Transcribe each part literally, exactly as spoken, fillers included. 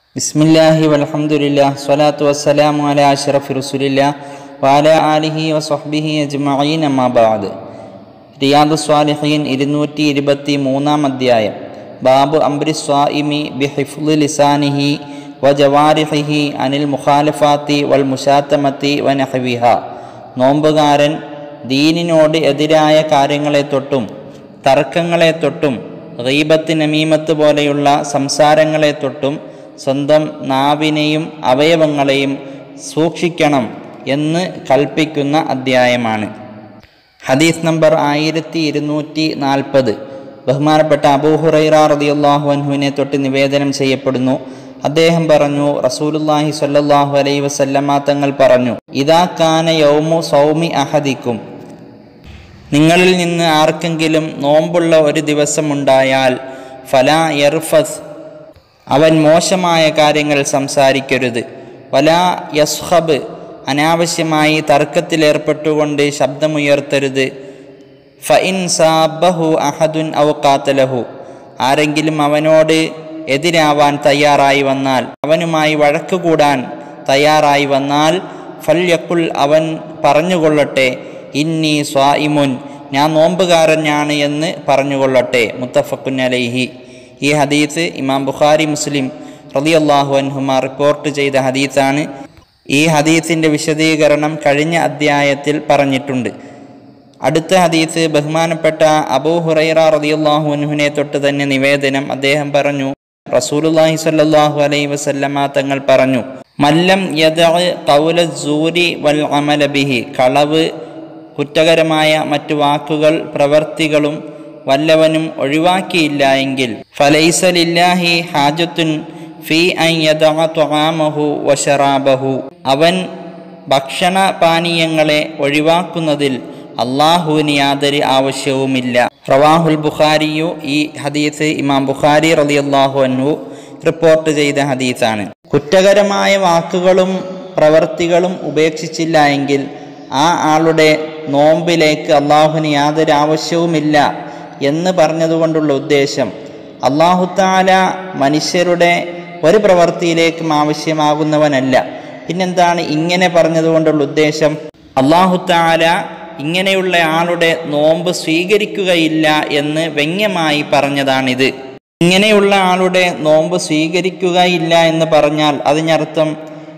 ബിസ്മില്ലാഹി വൽഹംദുലില്ലാഹ് സ്വലാത്തു വസ്സലാമു അലാ അഷ്റഫി റസൂലില്ലാഹ് വഅലാ ആലിഹി വസ്വഹ്ബിഹി അജ്മഈൻ അമ്മാ ബഅദ്. റിയാദുസ് സ്വാലിഹീൻ ഇരുന്നൂറ്റി ഇരുപത്തി മൂന്നാം അധ്യായം. ബാബു അംരി സ്വാഇമി ബിഹിഫ്ളി ലിസാനിഹി വജവാരിഹിഹി അനിൽ മുഖാലഫാത്തി വൽ മുശാത്തമത്തി വനഹ്വിഹ. നോമ്പുകാരൻ ദീനിനോട് എതിരായ കാര്യങ്ങളെ തൊട്ടും തർക്കങ്ങളെ തൊട്ടും ഗീബത്ത് നമീമത്ത് പോലെയുള്ള സംസാരങ്ങളെ തൊട്ടും സ്വന്തം നാവിനെയും അവയവങ്ങളെയും സൂക്ഷിക്കണം എന്ന് കൽപ്പിക്കുന്ന അധ്യായമാണ്. ഹദീസ് നമ്പർ ആയിരത്തി ഇരുന്നൂറ്റി നാൽപ്പത്. ബഹുമാനപ്പെട്ട അബൂ ഹുറൈറ റളിയല്ലാഹു അൻഹുവിനെ തൊട്ട് നിവേദനം ചെയ്യപ്പെടുന്നു. അദ്ദേഹം പറഞ്ഞു, റസൂലുള്ളാഹി സ്വല്ലല്ലാഹു അലൈഹി വസല്ലമ തങ്ങൾ പറഞ്ഞു, ഇദാ കാന യൗമു സൗമി അഹദിക്കും, നിങ്ങളിൽ നിന്ന് ആർക്കെങ്കിലും നോമ്പുള്ള ഒരു ദിവസമുണ്ടായാൽ ഫലാ യർഫസ്, അവൻ മോശമായ കാര്യങ്ങൾ സംസാരിക്കരുത്. വലാ യസ്ഖബ്, അനാവശ്യമായി തർക്കത്തിലേർപ്പെട്ടുകൊണ്ട് ശബ്ദമുയർത്തരുത്. ഫഇൻ സാബഹു അഹദുൻ ഔ ഖാതലഹു, ആരെങ്കിലും അവനോട് എതിരാവാൻ തയ്യാറായി വന്നാൽ, അവനുമായി വഴക്ക് കൂടാൻ തയ്യാറായി വന്നാൽ, ഫൽയഖുൽ, അവൻ പറഞ്ഞുകൊള്ളട്ടെ, ഇന്നി സ്വായിമുൻ, ഞാൻ നോമ്പുകാരനാണ് എന്ന് പറഞ്ഞുകൊള്ളട്ടെ. മുത്തഫഖുൻ അലൈഹി. ഈ ഹദീസ് ഇമാം ബുഖാരി മുസ്ലിം റളിയല്ലാഹു അൻഹുമാ റിപ്പോർട്ട് ചെയ്ത ഹദീസാണ്. ഈ ഹദീസിൻ്റെ വിശദീകരണം കഴിഞ്ഞ അധ്യായത്തിൽ പറഞ്ഞിട്ടുണ്ട്. അടുത്ത ഹദീസ് ബഹുമാനപ്പെട്ട അബൂ ഹുറൈറ റളിയല്ലാഹു അൻഹുവിനെ തൊട്ട് തന്നെ നിവേദനം. അദ്ദേഹം പറഞ്ഞു, റസൂലുള്ളാഹി സ്വല്ലല്ലാഹു അലൈഹി വസല്ലമ തങ്ങൾ പറഞ്ഞു, മല്ലം യദഅ ഖൗല സൂരി വൽ അമല ബിഹി, കളവ്, കുറ്റകരമായ മറ്റു വാക്കുകൾ പ്രവർത്തികളും വല്ലവനും ഒഴിവാക്കിയില്ല എങ്കിൽ, ഫലൈസ ലില്ലാഹി ഹാജത്തുൻ ഫീ അൻ യദഅ തുആമഹു വശറാബഹു, അവൻ ഭക്ഷണപാനീയങ്ങളെ ഒഴിവാക്കുന്നതിൽ അള്ളാഹുവിന് യാതൊരു ആവശ്യവുമില്ല. റവാഹുൽ ബുഖാരിയു. ഈ ഹദീസ് ഇമാം ബുഖാരി റളിയല്ലാഹു അൻഹു റിപ്പോർട്ട് ചെയ്ത ഹദീസാണ്. കുറ്റകരമായ വാക്കുകളും പ്രവർത്തികളും ഉപേക്ഷിച്ചില്ല എങ്കിൽ ആ ആളുടെ നോമ്പിലേക്ക് അള്ളാഹുവിന് യാതൊരു ആവശ്യവുമില്ല എന്ന് പറഞ്ഞതുകൊണ്ടുള്ള ഉദ്ദേശം, അല്ലാഹു തആല മനുഷ്യരുടെ ഒരു പ്രവൃത്തിയിലേക്കും ആവശ്യമാകുന്നവനല്ല. പിന്നെന്താണ് ഇങ്ങനെ പറഞ്ഞതുകൊണ്ടുള്ള ഉദ്ദേശം? അല്ലാഹു തആല ഇങ്ങനെയുള്ള ആളുടെ നോമ്പ് സ്വീകരിക്കുകയില്ല എന്ന് വ്യംഗ്യമായി പറഞ്ഞതാണിത്. ഇങ്ങനെയുള്ള ആളുടെ നോമ്പ് സ്വീകരിക്കുകയില്ല എന്ന് പറഞ്ഞാൽ അതിനർത്ഥം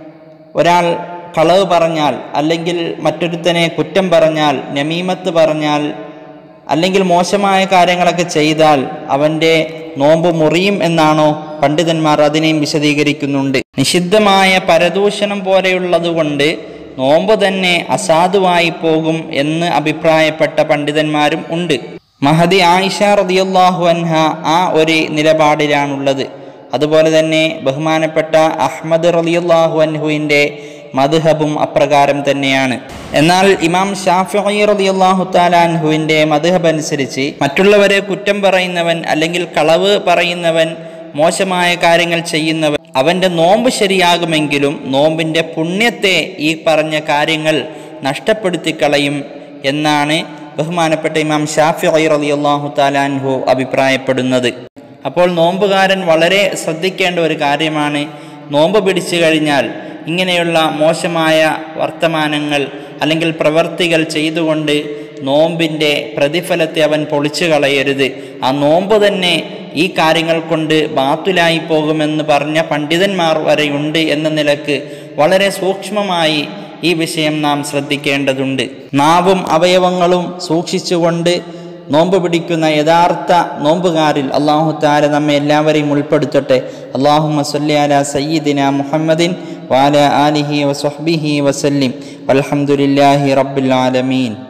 ഒരാൾ കളവ് പറഞ്ഞാൽ, അല്ലെങ്കിൽ മറ്റൊരുത്തനെ കുറ്റം പറഞ്ഞാൽ, നമീമത്ത് പറഞ്ഞാൽ, അല്ലെങ്കിൽ മോശമായ കാര്യങ്ങളൊക്കെ ചെയ്താൽ അവൻ്റെ നോമ്പ് മുറിയും എന്നാണോ? പണ്ഡിതന്മാർ അതിനെയും വിശദീകരിക്കുന്നുണ്ട്. നിഷിദ്ധമായ പരദൂഷണം പോലെയുള്ളതുകൊണ്ട് നോമ്പ് തന്നെ അസാധുവായി പോകും എന്ന് അഭിപ്രായപ്പെട്ട പണ്ഡിതന്മാരും ഉണ്ട്. മഹദി ആയിഷ റളിയല്ലാഹു അൻഹ ആ ഒരു നിലപാടിലാണുള്ളത്. അതുപോലെ തന്നെ ബഹുമാനപ്പെട്ട അഹ്മദ് റളിയല്ലാഹു അൻഹുവിൻ്റെ മദ്ഹബും അപ്രകാരം തന്നെയാണ്. എന്നാൽ ഇമാം ശാഫിഈ റളിയല്ലാഹു തആല അൻഹുവിൻ്റെ മദ്ഹബ് അനുസരിച്ച് മറ്റുള്ളവരെ കുറ്റം പറയുന്നവൻ, അല്ലെങ്കിൽ കളവ് പറയുന്നവൻ, മോശമായ കാര്യങ്ങൾ ചെയ്യുന്നവൻ, അവൻ്റെ നോമ്പ് ശരിയാകുമെങ്കിലും നോമ്പിൻ്റെ പുണ്യത്തെ ഈ പറഞ്ഞ കാര്യങ്ങൾ നഷ്ടപ്പെടുത്തി കളയും എന്നാണ് ബഹുമാനപ്പെട്ട ഇമാം ശാഫിഈ റളിയല്ലാഹു തആല അൻഹു അഭിപ്രായപ്പെടുന്നത്. അപ്പോൾ നോമ്പുകാരൻ വളരെ ശ്രദ്ധിക്കേണ്ട ഒരു കാര്യമാണ്, നോമ്പ് പിടിച്ചു കഴിഞ്ഞാൽ ഇങ്ങനെയുള്ള മോശമായ വർത്തമാനങ്ങൾ അല്ലെങ്കിൽ പ്രവർത്തികൾ ചെയ്തുകൊണ്ട് നോമ്പിൻ്റെ പ്രതിഫലത്തെ അവൻ പൊളിച്ചു കളയരുത്. ആ നോമ്പ് തന്നെ ഈ കാര്യങ്ങൾ കൊണ്ട് ബാത്തുലായി പോകുമെന്ന് പറഞ്ഞ പണ്ഡിതന്മാർ വരെയുണ്ട് എന്ന നിലക്ക് വളരെ സൂക്ഷ്മമായി ഈ വിഷയം നാം ശ്രദ്ധിക്കേണ്ടതുണ്ട്. നാവും അവയവങ്ങളും സൂക്ഷിച്ചുകൊണ്ട് നോമ്പ് പിടിക്കുന്ന യഥാർത്ഥ നോമ്പുകാരിൽ അല്ലാഹു തആല നമ്മെ എല്ലാവരെയും ഉൾപ്പെടുത്തട്ടെ. അല്ലാഹുമ്മ സ്വല്ലി അലാ സയ്യിദിനാ മുഹമ്മദിൻ വഅലാ ആലിഹി വസ്വഹ്ബിഹി വസല്ലിം. വൽഹംദുലില്ലാഹി റബ്ബിൽ ആലമീൻ.